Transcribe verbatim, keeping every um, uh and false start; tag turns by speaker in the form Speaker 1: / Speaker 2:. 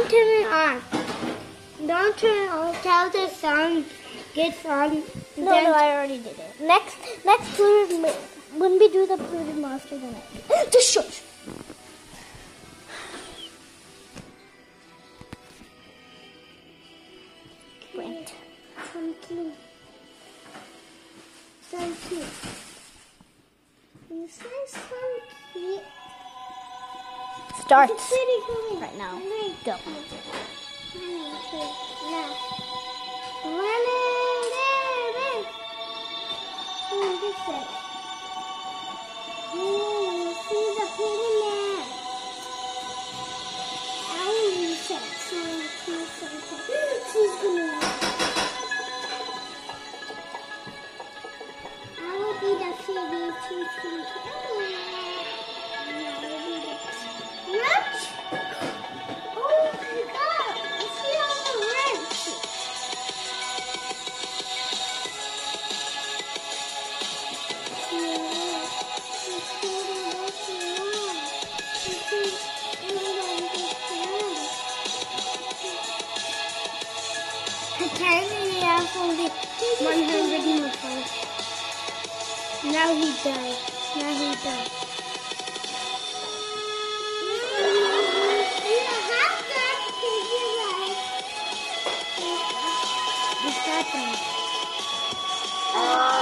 Speaker 1: don't turn it on. Don't turn it on till the sun gets on.
Speaker 2: No, no, I already did it. Next, next polluted, when we do the polluted monster, then I just shush. Brent.
Speaker 1: Thank you. Thank you. This is so cute.
Speaker 2: Start
Speaker 1: It's pretty cool.
Speaker 2: right now.
Speaker 1: Go. Now. Run it, run it. Oh, this way. Oh, see the pretty man. I will set some cute. She's gonna. I will be the figgy too sweet. Wrench? Oh my god! I see all the wrench. Apparently, I have only one hundred more points. Now he died. Now he died. You have to take your life. What's happening?